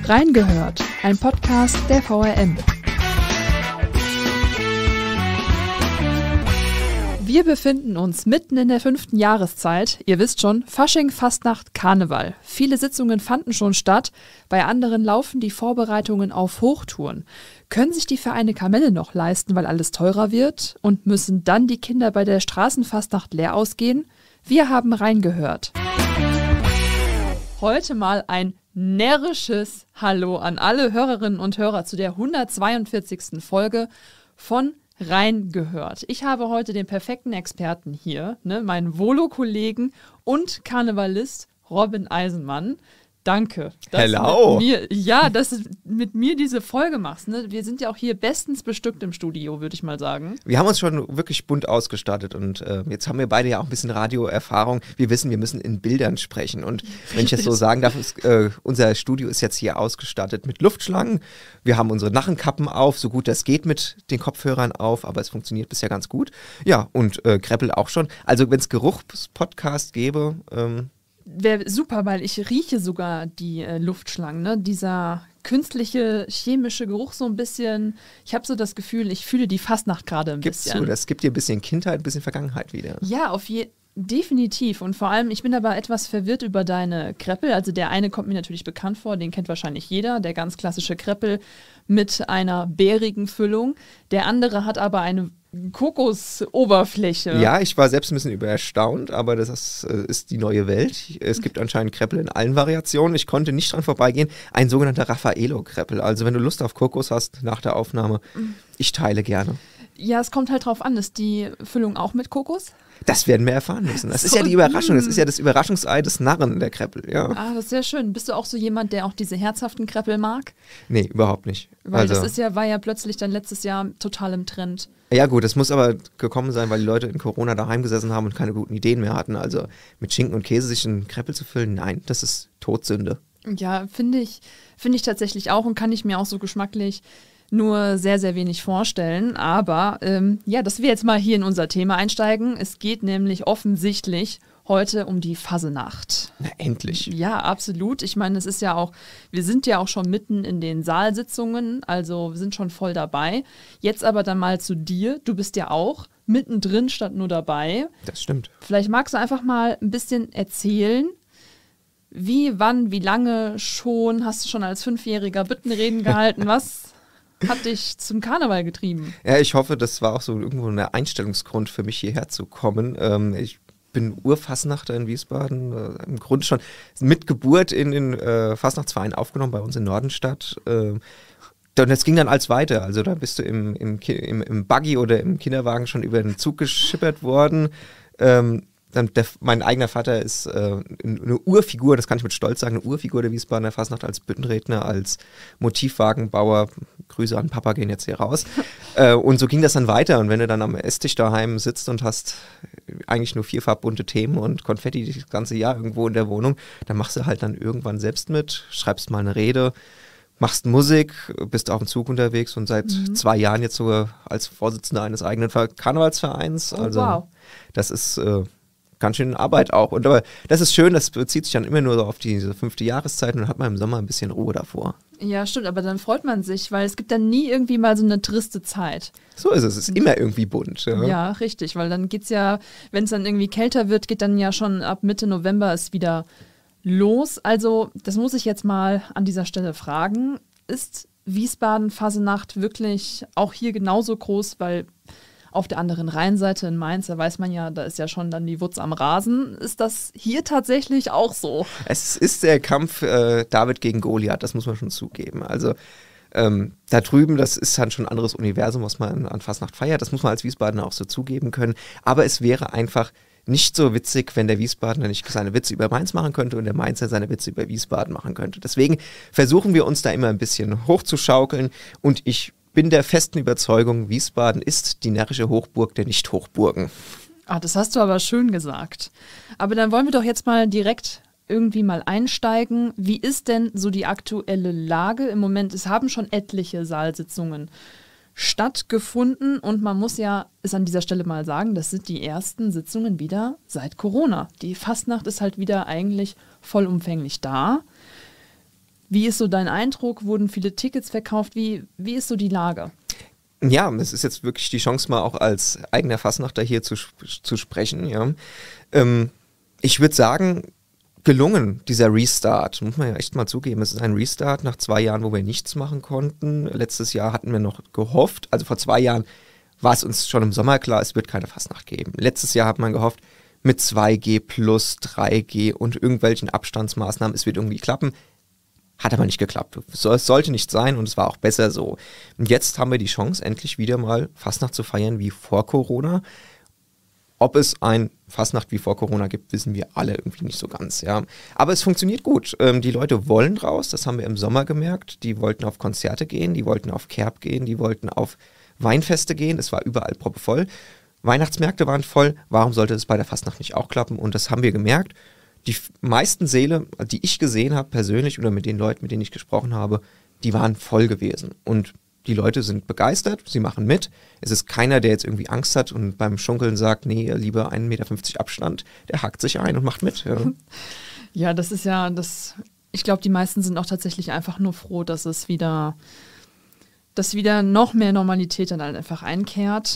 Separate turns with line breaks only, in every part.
Reingehört, ein Podcast der VRM. Wir befinden uns mitten in der 5. Jahreszeit. Ihr wisst schon, Fasching, Fastnacht, Karneval. Viele Sitzungen fanden schon statt, bei anderen laufen die Vorbereitungen auf Hochtouren. Können sich die Vereine Kamelle noch leisten, weil alles teurer wird? Und müssen dann die Kinder bei der Straßenfastnacht leer ausgehen? Wir haben reingehört. Heute mal ein närrisches Hallo an alle Hörerinnen und Hörer zu der 142. Folge von Reingehört. Ich habe heute den perfekten Experten hier, meinen Volo-Kollegen und Karnevalist Robin Eisenmann. Danke, dass du mit mir diese Folge machst. Ne? Wir sind ja auch hier bestens bestückt im Studio, würde ich mal sagen.
Wir haben uns schon wirklich bunt ausgestattet und jetzt haben wir beide ja auch ein bisschen Radioerfahrung. Wir wissen, wir müssen in Bildern sprechen und wenn ich das so sagen darf, unser Studio ist jetzt hier ausgestattet mit Luftschlangen. Wir haben unsere Narrenkappen auf, so gut das geht mit den Kopfhörern auf, aber es funktioniert bisher ganz gut. Ja, und Kreppel auch schon. Also wenn es Geruchspodcast gäbe,
wäre super, weil ich rieche sogar die Luftschlangen, ne? Dieser künstliche, chemische Geruch so ein bisschen. Ich habe so das Gefühl, ich fühle die Fastnacht gerade ein bisschen.
Gibst du, das gibt dir ein bisschen Kindheit, ein bisschen Vergangenheit wieder.
Ja, definitiv. Und vor allem, ich bin aber etwas verwirrt über deine Kreppel. Also der eine kommt mir natürlich bekannt vor, den kennt wahrscheinlich jeder. Der ganz klassische Kreppel mit einer bärigen Füllung. Der andere hat aber eine Kokosoberfläche.
Ja, ich war selbst ein bisschen erstaunt, aber das ist die neue Welt. Es gibt anscheinend Kreppel in allen Variationen. Ich konnte nicht dran vorbeigehen. Ein sogenannter Raffaello-Kreppel. Also wenn du Lust auf Kokos hast nach der Aufnahme, ich teile gerne.
Ja, es kommt halt drauf an. Ist die Füllung auch mit Kokos?
Das werden wir erfahren müssen. Das ist ja die Überraschung. Das ist ja das Überraschungsei des Narren, der Kreppel. Ja.
Ah, das ist sehr schön. Bist du auch so jemand, der auch diese herzhaften Kreppel mag?
Nee, überhaupt nicht.
Weil das war ja plötzlich dann letztes Jahr total im Trend.
Ja gut, das muss aber gekommen sein, weil die Leute in Corona daheim gesessen haben und keine guten Ideen mehr hatten. Also mit Schinken und Käse sich einen Kreppel zu füllen, nein, das ist Todsünde.
Ja, finde ich tatsächlich auch und kann ich mir auch so geschmacklich nur sehr, sehr wenig vorstellen. Aber dass wir jetzt mal hier in unser Thema einsteigen. Es geht nämlich offensichtlich heute um die Fasenacht.
Na, endlich.
Ja, absolut. Ich meine, wir sind ja auch schon mitten in den Saalsitzungen, also wir sind schon voll dabei. Jetzt aber dann mal zu dir. Du bist ja auch mittendrin statt nur dabei.
Das stimmt.
Vielleicht magst du einfach mal ein bisschen erzählen, wie, wann, wie lange schon, hast du schon als 5-Jähriger Büttenreden gehalten, was hat dich zum Karneval getrieben?
Ja, ich hoffe, das war auch so irgendwo ein Einstellungsgrund für mich, hierher zu kommen. Ich bin Urfasnachter in Wiesbaden, im Grunde schon mit Geburt in den Fastnachtsverein aufgenommen, bei uns in Nordenstadt. Und es ging dann als weiter, also da bist du im Buggy oder im Kinderwagen schon über den Zug geschippert worden. Mein eigener Vater ist eine Urfigur, das kann ich mit Stolz sagen, eine Urfigur der Wiesbadener Fastnacht als Büttenredner, als Motivwagenbauer. Grüße an Papa gehen jetzt hier raus. Und so ging das dann weiter. Und wenn du dann am Esstisch daheim sitzt und hast eigentlich nur 4 farbbunte Themen und Konfetti das ganze Jahr irgendwo in der Wohnung, dann machst du halt dann irgendwann selbst mit, schreibst mal eine Rede, machst Musik, bist auf dem Zug unterwegs und seit 2 Jahren jetzt sogar als Vorsitzender eines eigenen Karnevalsvereins. Also wow. Das ist ganz schön Arbeit auch. Aber das ist schön, das bezieht sich dann immer nur so auf diese 5. Jahreszeit und dann hat man im Sommer ein bisschen Ruhe davor.
Ja, stimmt, aber dann freut man sich, weil es gibt dann nie irgendwie mal so eine triste Zeit.
So ist es ist immer irgendwie bunt.
Ja, richtig, weil dann geht's ja, wenn es dann irgendwie kälter wird, geht dann ja schon ab Mitte November es wieder los. Also, das muss ich jetzt mal an dieser Stelle fragen. Ist Wiesbaden Fasenacht wirklich auch hier genauso groß, weil auf der anderen Rheinseite in Mainz, da weiß man ja, da ist ja schon dann die Wutz am Rasen. Ist das hier tatsächlich auch so?
Es ist der Kampf David gegen Goliath, das muss man schon zugeben. Also da drüben, das ist dann schon ein anderes Universum, was man an Fastnacht feiert. Das muss man als Wiesbadener auch so zugeben können. Aber es wäre einfach nicht so witzig, wenn der Wiesbadener nicht seine Witze über Mainz machen könnte und der Mainzer seine Witze über Wiesbaden machen könnte. Deswegen versuchen wir uns da immer ein bisschen hochzuschaukeln und ich bin der festen Überzeugung, Wiesbaden ist die närrische Hochburg der Nicht-Hochburgen.
Ah, das hast du aber schön gesagt. Aber dann wollen wir doch jetzt mal direkt irgendwie mal einsteigen. Wie ist denn so die aktuelle Lage im Moment? Es haben schon etliche Saalsitzungen stattgefunden und man muss ja es an dieser Stelle mal sagen, das sind die ersten Sitzungen wieder seit Corona. Die Fastnacht ist halt wieder eigentlich vollumfänglich da. Wie ist so dein Eindruck? Wurden viele Tickets verkauft? Wie ist so die Lage?
Ja, das ist jetzt wirklich die Chance, mal auch als eigener Fastnachter hier zu sprechen. Ja. Ich würde sagen, gelungen, dieser Restart. Muss man ja echt mal zugeben. Es ist ein Restart nach 2 Jahren, wo wir nichts machen konnten. Letztes Jahr hatten wir noch gehofft, also vor 2 Jahren war es uns schon im Sommer klar, es wird keine Fastnacht geben. Letztes Jahr hat man gehofft, mit 2G plus 3G und irgendwelchen Abstandsmaßnahmen, es wird irgendwie klappen. Hat aber nicht geklappt. Es sollte nicht sein und es war auch besser so. Und jetzt haben wir die Chance, endlich wieder mal Fastnacht zu feiern wie vor Corona. Ob es ein Fastnacht wie vor Corona gibt, wissen wir alle irgendwie nicht so ganz. Ja. Aber es funktioniert gut. Die Leute wollen raus, das haben wir im Sommer gemerkt. Die wollten auf Konzerte gehen, die wollten auf Kerb gehen, die wollten auf Weinfeste gehen. Es war überall proppevoll. Weihnachtsmärkte waren voll. Warum sollte es bei der Fastnacht nicht auch klappen? Und das haben wir gemerkt. Die meisten Säle, die ich gesehen habe persönlich oder mit den Leuten, mit denen ich gesprochen habe, die waren voll gewesen. Und die Leute sind begeistert, sie machen mit. Es ist keiner, der jetzt irgendwie Angst hat und beim Schunkeln sagt, nee, lieber 1,50 Meter Abstand. Der hakt sich ein und macht mit. Ja,
ja, das ist ja, ich glaube, die meisten sind auch tatsächlich einfach nur froh, dass wieder noch mehr Normalität dann halt einfach einkehrt.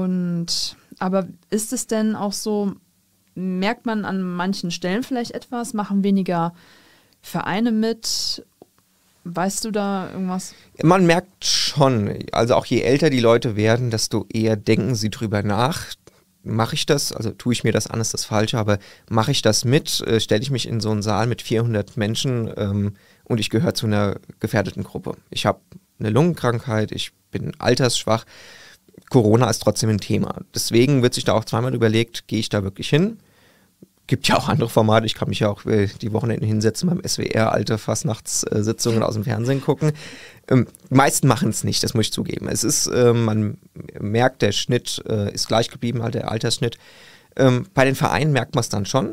Aber ist es denn auch so, merkt man an manchen Stellen vielleicht etwas, machen weniger Vereine mit? Weißt du da irgendwas?
Man merkt schon, also auch je älter die Leute werden, desto eher denken sie drüber nach. Mache ich das, also tue ich mir das an, ist das falsch, aber mache ich das mit, stelle ich mich in so einen Saal mit 400 Menschen und ich gehöre zu einer gefährdeten Gruppe. Ich habe eine Lungenkrankheit, ich bin altersschwach, Corona ist trotzdem ein Thema. Deswegen wird sich da auch zweimal überlegt, gehe ich da wirklich hin? Gibt ja auch andere Formate, ich kann mich ja auch die Wochenenden hinsetzen beim SWR, alte Fastnachtssitzungen aus dem Fernsehen gucken. Die meisten machen es nicht, das muss ich zugeben. Es ist, man merkt, der Schnitt ist gleich geblieben, halt der Altersschnitt. Bei den Vereinen merkt man es dann schon,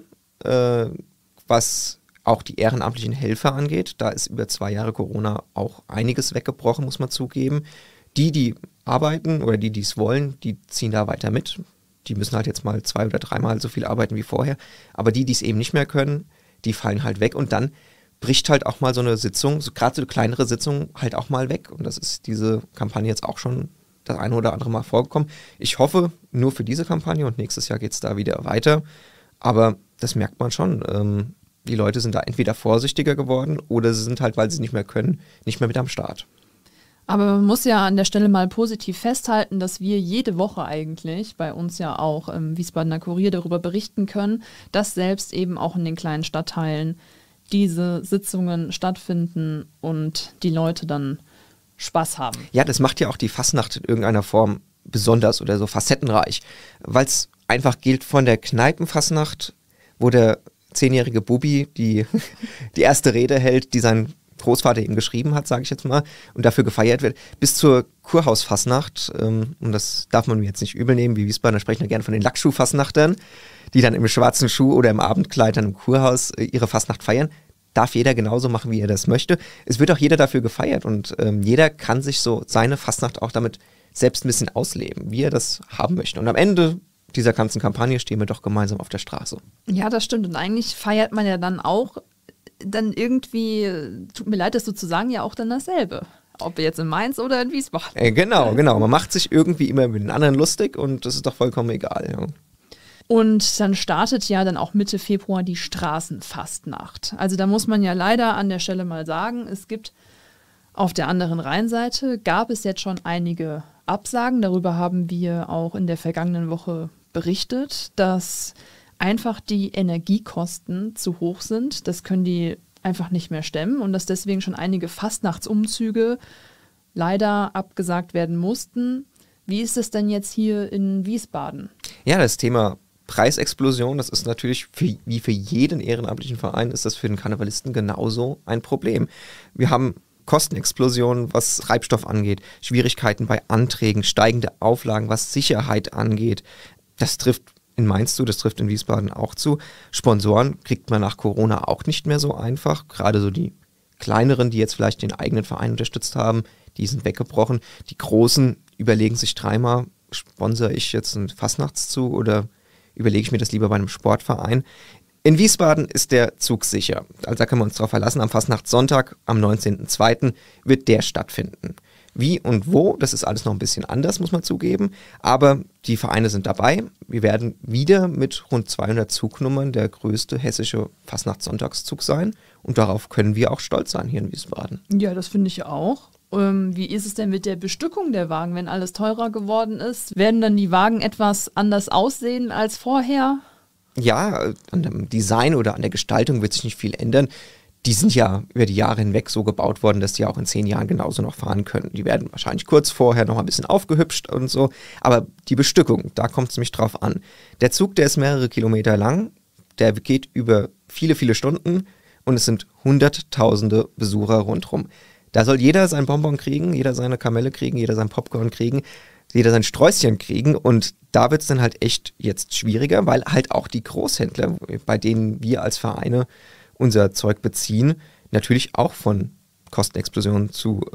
was auch die ehrenamtlichen Helfer angeht. Da ist über 2 Jahre Corona auch einiges weggebrochen, muss man zugeben. Die arbeiten oder die es wollen, die ziehen da weiter mit. Die müssen halt jetzt mal 2 oder 3 Mal so viel arbeiten wie vorher. Aber die es eben nicht mehr können, die fallen halt weg. Und dann bricht halt auch mal so eine Sitzung, so, gerade so eine kleinere Sitzung, halt auch mal weg. Und das ist diese Kampagne jetzt auch schon das eine oder andere Mal vorgekommen. Ich hoffe nur für diese Kampagne und nächstes Jahr geht es da wieder weiter. Aber das merkt man schon. Die Leute sind da entweder vorsichtiger geworden oder sie sind halt, weil sie nicht mehr können, nicht mehr mit am Start.
Aber man muss ja an der Stelle mal positiv festhalten, dass wir jede Woche eigentlich bei uns ja auch im Wiesbadener Kurier darüber berichten können, dass selbst eben auch in den kleinen Stadtteilen diese Sitzungen stattfinden und die Leute dann Spaß haben.
Ja, das macht ja auch die Fastnacht in irgendeiner Form besonders oder so facettenreich, weil es einfach gilt von der Kneipenfastnacht, wo der 10-jährige Bubi die erste Rede hält, die sein Großvater ihm geschrieben hat, sage ich jetzt mal, und dafür gefeiert wird, bis zur Kurhausfastnacht, und das darf man mir jetzt nicht übel nehmen, wie Wiesbadener sprechen ja gerne von den Lackschuhfastnachtern, die dann im schwarzen Schuh oder im Abendkleid dann im Kurhaus ihre Fastnacht feiern. Darf jeder genauso machen, wie er das möchte. Es wird auch jeder dafür gefeiert und jeder kann sich so seine Fastnacht auch damit selbst ein bisschen ausleben, wie er das haben möchte. Und am Ende dieser ganzen Kampagne stehen wir doch gemeinsam auf der Straße.
Ja, das stimmt. Und eigentlich feiert man ja dann auch dann irgendwie, tut mir leid, das so zu sagen, ja auch dann dasselbe. Ob jetzt in Mainz oder in Wiesbaden.
Genau. Man macht sich irgendwie immer mit den anderen lustig und das ist doch vollkommen egal. Ja.
Und dann startet ja dann auch Mitte Februar die Straßenfastnacht. Also da muss man ja leider an der Stelle mal sagen, es gibt auf der anderen Rheinseite, gab es jetzt schon einige Absagen. Darüber haben wir auch in der vergangenen Woche berichtet, dass einfach die Energiekosten zu hoch sind. Das können die einfach nicht mehr stemmen und dass deswegen schon einige Fastnachtsumzüge leider abgesagt werden mussten. Wie ist es denn jetzt hier in Wiesbaden?
Ja, das Thema Preisexplosion, das ist natürlich wie für jeden ehrenamtlichen Verein, ist das für den Karnevalisten genauso ein Problem. Wir haben Kostenexplosionen, was Treibstoff angeht, Schwierigkeiten bei Anträgen, steigende Auflagen, was Sicherheit angeht. Das trifft in Mainz zu, das trifft in Wiesbaden auch zu. Sponsoren kriegt man nach Corona auch nicht mehr so einfach. Gerade so die kleineren, die jetzt vielleicht den eigenen Verein unterstützt haben, die sind weggebrochen. Die Großen überlegen sich 3-mal, sponsere ich jetzt einen Fastnachtszug oder überlege ich mir das lieber bei einem Sportverein. In Wiesbaden ist der Zug sicher. Also da können wir uns drauf verlassen. Am Fastnachtssonntag, am 19.02. wird der stattfinden. Wie und wo, das ist alles noch ein bisschen anders, muss man zugeben. Aber die Vereine sind dabei. Wir werden wieder mit rund 200 Zugnummern der größte hessische Fastnachtssonntagszug sein. Und darauf können wir auch stolz sein hier in Wiesbaden.
Ja, das finde ich auch. Wie ist es denn mit der Bestückung der Wagen, wenn alles teurer geworden ist? Werden dann die Wagen etwas anders aussehen als vorher?
Ja, an dem Design oder an der Gestaltung wird sich nicht viel ändern. Die sind ja über die Jahre hinweg so gebaut worden, dass die auch in 10 Jahren genauso noch fahren können. Die werden wahrscheinlich kurz vorher noch ein bisschen aufgehübscht und so. Aber die Bestückung, da kommt es nämlich drauf an. Der Zug, der ist mehrere Kilometer lang, der geht über viele, viele Stunden und es sind Hunderttausende Besucher rundherum. Da soll jeder sein Bonbon kriegen, jeder seine Kamelle kriegen, jeder sein Popcorn kriegen, jeder sein Sträußchen kriegen. Und da wird es dann halt echt jetzt schwieriger, weil halt auch die Großhändler, bei denen wir als Vereine unser Zeug beziehen, natürlich auch von Kostenexplosionen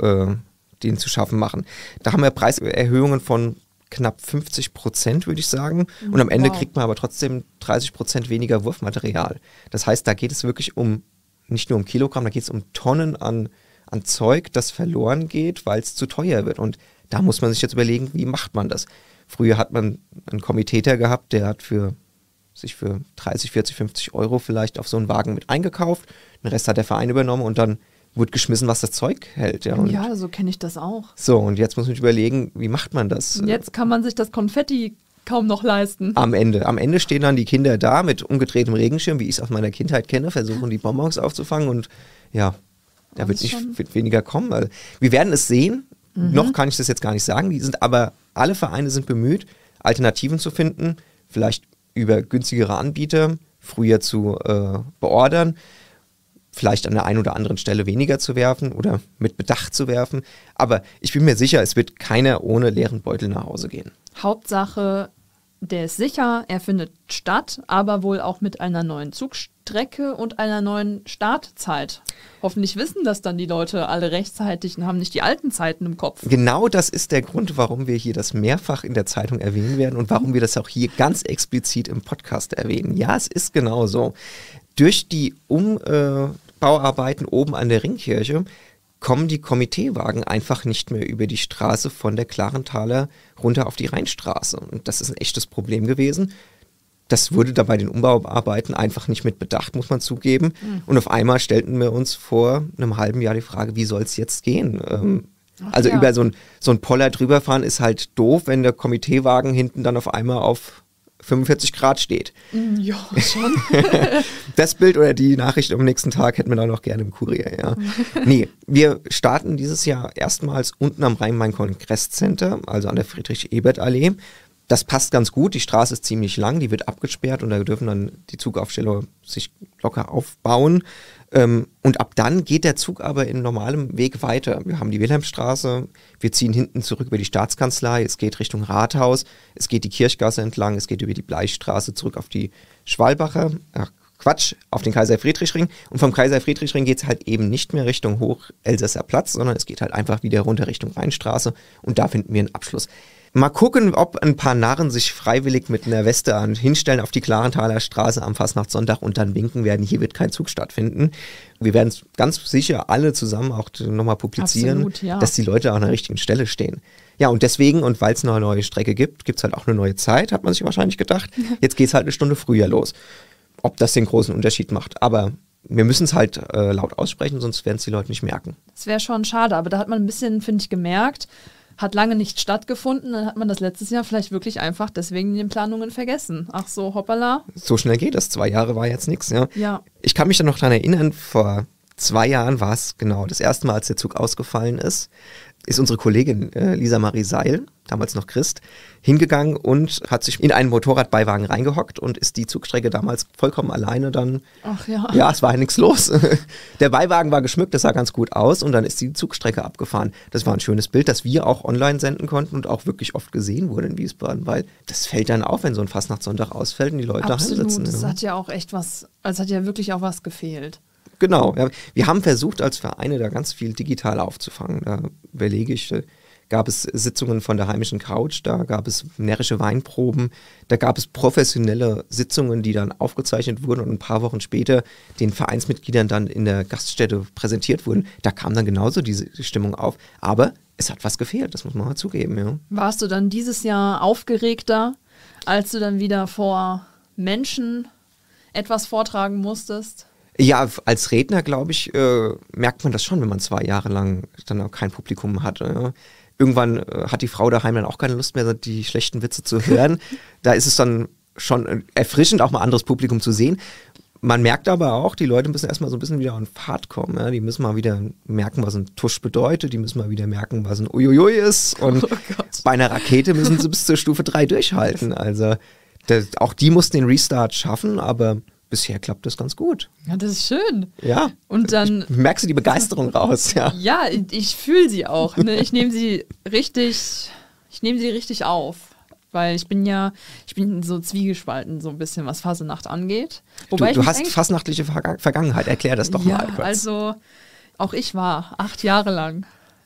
denen zu schaffen machen. Da haben wir Preiserhöhungen von knapp 50%, würde ich sagen. Und am Ende kriegt man aber trotzdem 30% weniger Wurfmaterial. Das heißt, da geht es wirklich nicht nur um Kilogramm, da geht es um Tonnen an Zeug, das verloren geht, weil es zu teuer wird. Und da muss man sich jetzt überlegen, wie macht man das? Früher hat man einen Kommitäter gehabt, der hat sich für 30, 40, 50 Euro vielleicht auf so einen Wagen mit eingekauft. Den Rest hat der Verein übernommen und dann wurde geschmissen, was das Zeug hält.
Ja, so kenne ich das auch.
So, und jetzt muss man sich überlegen, wie macht man das?
Und jetzt kann man sich das Konfetti kaum noch leisten.
Am Ende stehen dann die Kinder da mit umgedrehtem Regenschirm, wie ich es aus meiner Kindheit kenne, versuchen die Bonbons aufzufangen und ja, da wird weniger kommen. Also, wir werden es sehen. Noch kann ich das jetzt gar nicht sagen. Alle Vereine sind bemüht, Alternativen zu finden, vielleicht über günstigere Anbieter früher zu beordern, vielleicht an der einen oder anderen Stelle weniger zu werfen oder mit Bedacht zu werfen. Aber ich bin mir sicher, es wird keiner ohne leeren Beutel nach Hause gehen.
Hauptsache, der ist sicher, er findet statt, aber wohl auch mit einer neuen Zugstrecke und einer neuen Startzeit. Hoffentlich wissen das dann die Leute alle rechtzeitig und haben nicht die alten Zeiten im Kopf.
Genau das ist der Grund, warum wir hier das mehrfach in der Zeitung erwähnen werden und warum wir das auch hier ganz explizit im Podcast erwähnen. Ja, es ist genau so. Durch die Umbauarbeiten oben an der Ringkirche kommen die Komiteewagen einfach nicht mehr über die Straße von der Klarenthaler runter auf die Rheinstraße. Und das ist ein echtes Problem gewesen. Das wurde da bei den Umbauarbeiten einfach nicht mit bedacht, muss man zugeben. Und auf einmal stellten wir uns vor einem halben Jahr die Frage, wie soll es jetzt gehen? Über so ein Poller drüber fahren ist halt doof, wenn der Komiteewagen hinten dann auf einmal auf 45 Grad steht.
Ja, schon.
Das Bild oder die Nachricht am nächsten Tag hätten wir dann noch gerne im Kurier, ja. Nee, wir starten dieses Jahr erstmals unten am Rhein-Main-Kongress-Center, also an der Friedrich-Ebert-Allee. Das passt ganz gut, die Straße ist ziemlich lang, die wird abgesperrt und da dürfen dann die Zugaufsteller sich locker aufbauen. Und ab dann geht der Zug aber in normalem Weg weiter. Wir haben die Wilhelmstraße, wir ziehen hinten zurück über die Staatskanzlei, es geht Richtung Rathaus, es geht die Kirchgasse entlang, es geht über die Bleichstraße zurück auf die auf den Kaiser-Friedrich-Ring. Und vom Kaiser-Friedrich-Ring geht es halt eben nicht mehr Richtung Hoch-Elsässer Platz, sondern es geht halt einfach wieder runter Richtung Rheinstraße und da finden wir einen Abschluss. Mal gucken, ob ein paar Narren sich freiwillig mit einer Weste hinstellen auf die Klarenthaler Straße am Fastnachtssonntag und dann winken werden, hier wird kein Zug stattfinden. Wir werden es ganz sicher alle zusammen auch nochmal publizieren, absolut, ja, dass die Leute auch an der richtigen Stelle stehen. Ja, und deswegen, und weil es eine neue Strecke gibt, gibt es halt auch eine neue Zeit, hat man sich wahrscheinlich gedacht. Jetzt geht es halt eine Stunde früher los. Ob das den großen Unterschied macht, aber wir müssen es halt laut aussprechen, sonst werden es die Leute nicht merken.
Das wäre schon schade, aber da hat man ein bisschen, finde ich, gemerkt, hat lange nicht stattgefunden, dann hat man das letztes Jahr vielleicht wirklich einfach deswegen in den Planungen vergessen. Ach so, hoppala.
So schnell geht das, 2 Jahre war jetzt nichts.
Ja.
Ich kann mich dann noch daran erinnern, vor 2 Jahren war es genau das erste Mal, als der Zug ausgefallen ist unsere Kollegin Lisa Marie Seil, damals noch Christ, hingegangen und hat sich in einen Motorradbeiwagen reingehockt und ist die Zugstrecke damals vollkommen alleine dann.
Ach ja.
Ja, es war ja nichts los. Der Beiwagen war geschmückt, das sah ganz gut aus und dann ist die Zugstrecke abgefahren. Das war ein schönes Bild, das wir auch online senden konnten und auch wirklich oft gesehen wurde in Wiesbaden, weil das fällt dann auf, wenn so ein Fastnachtssonntag ausfällt und die Leute daheim sitzen.
Absolut, das hat ja auch echt was, also hat ja wirklich auch was gefehlt.
Genau, ja. Wir haben versucht als Vereine da ganz viel digital aufzufangen. Da überlege ich, gab es Sitzungen von der heimischen Couch, da gab es närrische Weinproben, da gab es professionelle Sitzungen, die dann aufgezeichnet wurden und ein paar Wochen später den Vereinsmitgliedern dann in der Gaststätte präsentiert wurden. Da kam dann genauso diese Stimmung auf. Aber es hat was gefehlt, das muss man mal zugeben. Ja.
Warst du dann dieses Jahr aufgeregter, als du dann wieder vor Menschen etwas vortragen musstest?
Ja, als Redner, glaube ich, merkt man das schon, wenn man 2 Jahre lang dann auch kein Publikum hat. Irgendwann hat die Frau daheim dann auch keine Lust mehr, die schlechten Witze zu hören. Da ist es dann schon erfrischend, auch mal anderes Publikum zu sehen. Man merkt aber auch, die Leute müssen erstmal so ein bisschen wieder auf Fahrt kommen. Ja? Die müssen mal wieder merken, was ein Tusch bedeutet. Die müssen mal wieder merken, was ein Uiuiui ist. Und bei einer Rakete müssen sie bis zur Stufe 3 durchhalten. Also auch die mussten den Restart schaffen, aber bisher klappt das ganz gut.
Ja, das ist schön.
Ja.
Und dann
merkst du die Begeisterung raus, ja.
Ja, ich fühle sie auch. Ne? Ich nehme sie richtig auf. Weil ich bin so zwiegespalten, so ein bisschen, was Fasnacht angeht. Wobei
du hast fasnachtliche Vergangenheit, erklär das doch mal kurz.
Also auch ich war 8 Jahre lang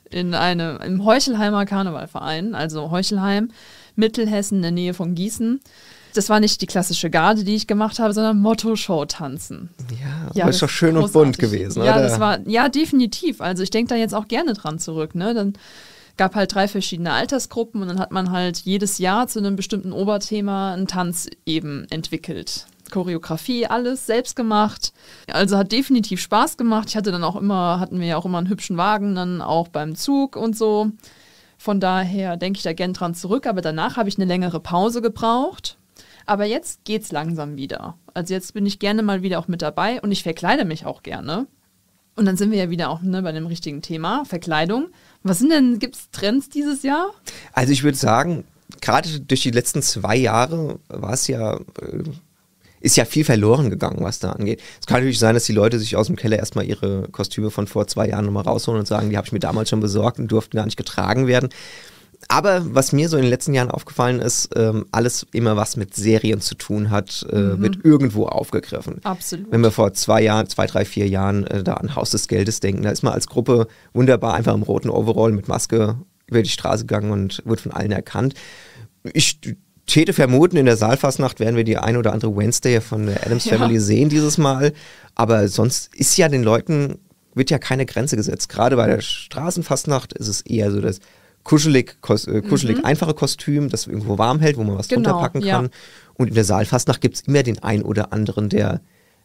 im Heuchelheimer Karnevalverein, also Heuchelheim, Mittelhessen in der Nähe von Gießen. Das war nicht die klassische Garde, die ich gemacht habe, sondern Motto-Show-Tanzen.
Ja, das ist doch schön und bunt gewesen,
ja,
oder?
Das war, ja, definitiv. Also ich denke da jetzt auch gerne dran zurück, ne? Dann gab halt 3 verschiedene Altersgruppen und dann hat man halt jedes Jahr zu einem bestimmten Oberthema einen Tanz eben entwickelt. Choreografie, alles selbst gemacht. Also hat definitiv Spaß gemacht. Hatten wir ja auch immer einen hübschen Wagen, dann auch beim Zug und so. Von daher denke ich da gern dran zurück, aber danach habe ich eine längere Pause gebraucht. Aber jetzt geht's langsam wieder. Also jetzt bin ich gerne mal wieder auch mit dabei und ich verkleide mich auch gerne. Und dann sind wir ja wieder auch bei dem richtigen Thema, Verkleidung. Gibt es Trends dieses Jahr?
Also ich würde sagen, gerade durch die letzten 2 Jahre ist ja viel verloren gegangen, was da angeht. Es kann natürlich sein, dass die Leute sich aus dem Keller erstmal ihre Kostüme von vor 2 Jahren nochmal rausholen und sagen, die habe ich mir damals schon besorgt und durften gar nicht getragen werden. Aber was mir so in den letzten Jahren aufgefallen ist, alles immer was mit Serien zu tun hat, wird irgendwo aufgegriffen.
Absolut.
Wenn wir vor 2, 3, 4 Jahren da an Haus des Geldes denken, da ist man als Gruppe wunderbar einfach im roten Overall mit Maske über die Straße gegangen und wird von allen erkannt. Ich täte vermuten, in der Saalfastnacht werden wir die ein oder andere Wednesday von der Addams Family sehen dieses Mal. Aber sonst ist ja den Leuten, wird ja keine Grenze gesetzt. Gerade bei der Straßenfastnacht ist es eher so das kuschelig einfache Kostüm, das irgendwo warm hält, wo man was drunter packen kann. Und in der Saalfastnacht gibt es immer den einen oder anderen, der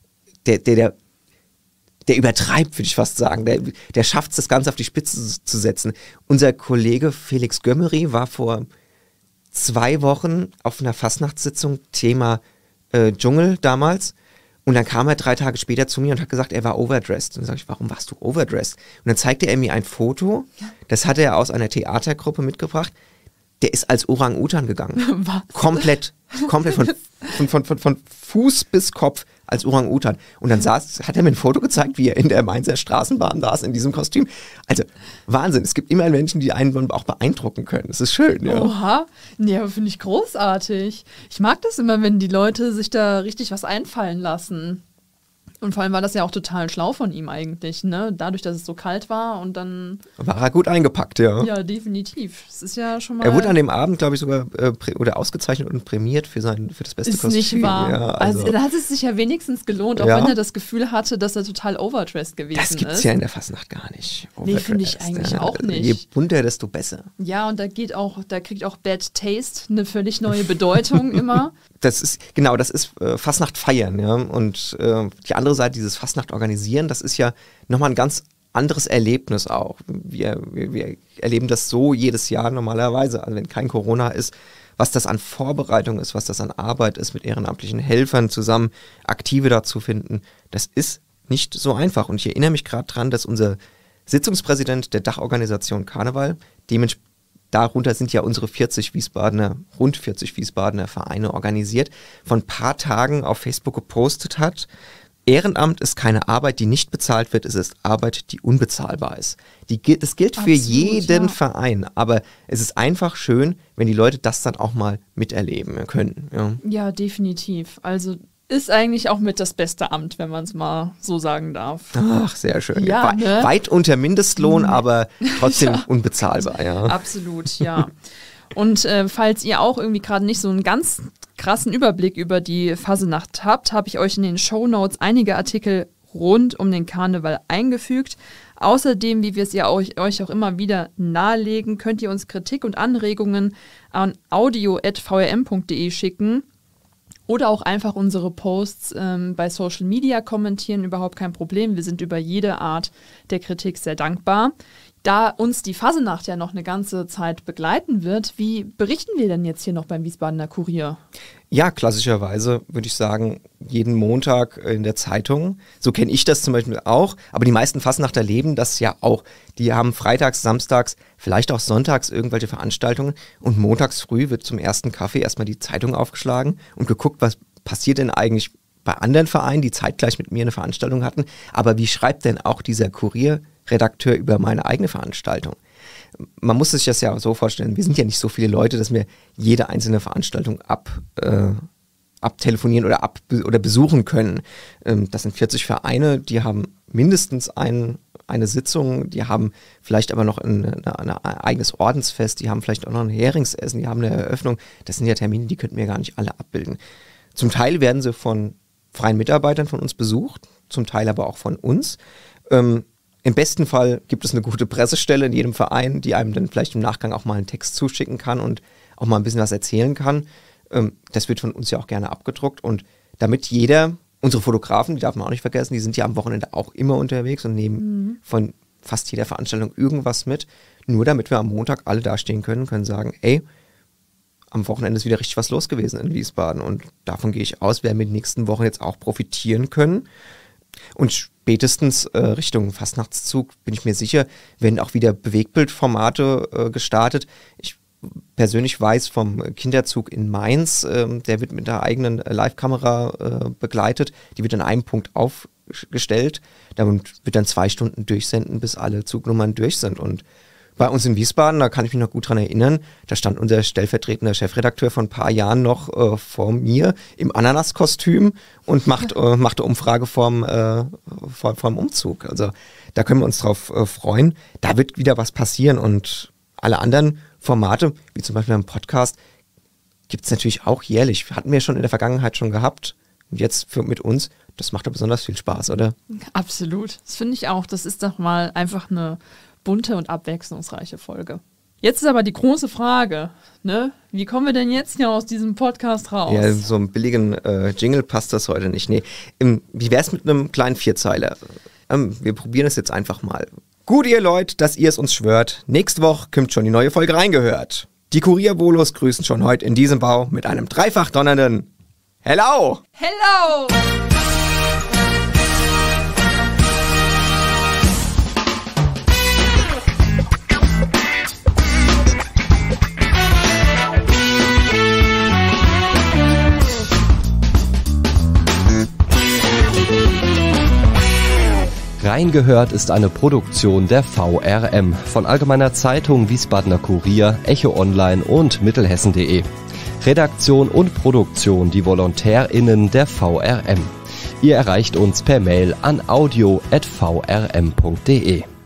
übertreibt, würde ich fast sagen. Der schafft es, das Ganze auf die Spitze zu setzen. Unser Kollege Felix Gömmeri war vor 2 Wochen auf einer Fastnachtssitzung, Thema Dschungel damals. Und dann kam er 3 Tage später zu mir und hat gesagt, er war overdressed. Und dann sage ich, warum warst du overdressed? Und dann zeigte er mir ein Foto, das hatte er aus einer Theatergruppe mitgebracht. Der ist als Orang-Utan gegangen.
Was?
Komplett von Fuß bis Kopf als Orang-Utan. Und dann hat er mir ein Foto gezeigt, wie er in der Mainzer Straßenbahn saß in diesem Kostüm. Also Wahnsinn, es gibt immer Menschen, die einen auch beeindrucken können. Das ist schön. Ja.
Oha, nee, aber finde ich großartig. Ich mag das immer, wenn die Leute sich da richtig was einfallen lassen. Und vor allem war das ja auch total schlau von ihm eigentlich, ne? Dadurch, dass es so kalt war und dann...
War er gut eingepackt, ja.
Ja, definitiv. Es ist ja schon mal...
Er wurde an dem Abend, glaube ich, sogar ausgezeichnet und prämiert für das beste Kostüm.
Ist nicht wahr.
Ja,
also da hat es sich ja wenigstens gelohnt, auch wenn er das Gefühl hatte, dass er total overdressed gewesen ist.
Das gibt es ja in der Fastnacht gar nicht.
Nee, finde ich eigentlich auch nicht.
Je bunter, desto besser.
Ja, und da kriegt auch Bad Taste eine völlig neue Bedeutung immer.
Das ist Fastnacht feiern, ja. Und die andere Seite, dieses Fastnacht organisieren, das ist ja nochmal ein ganz anderes Erlebnis auch. Wir erleben das so jedes Jahr normalerweise, also wenn kein Corona ist, was das an Vorbereitung ist, was das an Arbeit ist, mit ehrenamtlichen Helfern zusammen Aktive dazu finden. Das ist nicht so einfach. Und ich erinnere mich gerade dran, dass unser Sitzungspräsident der Dachorganisation Karneval, darunter sind ja unsere rund 40 Wiesbadener Vereine organisiert, vor ein paar Tagen auf Facebook gepostet hat, Ehrenamt ist keine Arbeit, die nicht bezahlt wird, es ist Arbeit, die unbezahlbar ist. Das gilt für jeden Verein, aber es ist einfach schön, wenn die Leute das dann auch mal miterleben können. Ja,
ja, definitiv. Also ist eigentlich auch mit das beste Amt, wenn man es mal so sagen darf.
Ach, sehr schön.
Ja, ne?
Weit unter Mindestlohn, aber trotzdem unbezahlbar. Ja.
Absolut, ja. Und falls ihr auch irgendwie gerade nicht so einen ganz krassen Überblick über die Fasnacht habt, habe ich euch in den Shownotes einige Artikel rund um den Karneval eingefügt. Außerdem, wie wir es ja euch auch immer wieder nahelegen, könnt ihr uns Kritik und Anregungen an audio@vrm.de schicken oder auch einfach unsere Posts bei Social Media kommentieren, überhaupt kein Problem. Wir sind über jede Art der Kritik sehr dankbar. Da uns die Fasnacht ja noch eine ganze Zeit begleiten wird, wie berichten wir denn jetzt hier noch beim Wiesbadener Kurier?
Ja, klassischerweise würde ich sagen, jeden Montag in der Zeitung. So kenne ich das zum Beispiel auch. Aber die meisten Fasnachter leben das ja auch. Die haben freitags, samstags, vielleicht auch sonntags irgendwelche Veranstaltungen. Und montags früh wird zum ersten Kaffee erstmal die Zeitung aufgeschlagen und geguckt, was passiert denn eigentlich bei anderen Vereinen, die zeitgleich mit mir eine Veranstaltung hatten. Aber wie schreibt denn auch dieser Kurierredakteur über meine eigene Veranstaltung? Man muss sich das ja so vorstellen, wir sind ja nicht so viele Leute, dass wir jede einzelne Veranstaltung abtelefonieren oder besuchen können. Das sind 40 Vereine, die haben mindestens eine Sitzung, die haben vielleicht aber noch ein eigenes Ordensfest, die haben vielleicht auch noch ein Heringsessen, die haben eine Eröffnung. Das sind ja Termine, die könnten wir gar nicht alle abbilden. Zum Teil werden sie von freien Mitarbeitern von uns besucht, zum Teil aber auch von uns. Im besten Fall gibt es eine gute Pressestelle in jedem Verein, die einem dann vielleicht im Nachgang auch mal einen Text zuschicken kann und auch mal ein bisschen was erzählen kann. Das wird von uns ja auch gerne abgedruckt. Und damit unsere Fotografen, die darf man auch nicht vergessen, die sind ja am Wochenende auch immer unterwegs und nehmen von fast jeder Veranstaltung irgendwas mit. Nur damit wir am Montag alle dastehen können sagen, ey, am Wochenende ist wieder richtig was los gewesen in Wiesbaden. Und davon gehe ich aus, werden wir die nächsten Wochen jetzt auch profitieren können. Und spätestens Richtung Fastnachtszug, bin ich mir sicher, werden auch wieder Bewegbildformate gestartet. Ich persönlich weiß vom Kinderzug in Mainz, der wird mit der eigenen Live-Kamera begleitet. Die wird an einem Punkt aufgestellt. Damit wird dann 2 Stunden durchsenden, bis alle Zugnummern durch sind. Und bei uns in Wiesbaden, da kann ich mich noch gut dran erinnern, da stand unser stellvertretender Chefredakteur vor ein paar Jahren noch vor mir im Ananaskostüm und machte Umfrage vorm Umzug. Also da können wir uns drauf freuen. Da wird wieder was passieren und alle anderen Formate, wie zum Beispiel ein Podcast, gibt es natürlich auch jährlich. Hatten wir schon in der Vergangenheit schon gehabt. Und jetzt mit uns, das macht doch besonders viel Spaß, oder?
Absolut. Das finde ich auch. Das ist doch mal einfach eine bunte und abwechslungsreiche Folge. Jetzt ist aber die große Frage, ne? Wie kommen wir denn jetzt hier aus diesem Podcast raus?
Ja, so einen billigen Jingle passt das heute nicht. Nee. Wie wär's mit einem kleinen Vierzeiler? Wir probieren es jetzt einfach mal. Gut, ihr Leute, dass ihr es uns schwört. Nächste Woche kommt schon die neue Folge reingehört. Die Kuriervolos grüßen schon heute in diesem Bau mit einem dreifach donnernden Hello!
Hello!
Reingehört ist eine Produktion der VRM von Allgemeiner Zeitung, Wiesbadener Kurier, Echo Online und Mittelhessen.de. Redaktion und Produktion die VolontärInnen der VRM. Ihr erreicht uns per Mail an audio@vrm.de.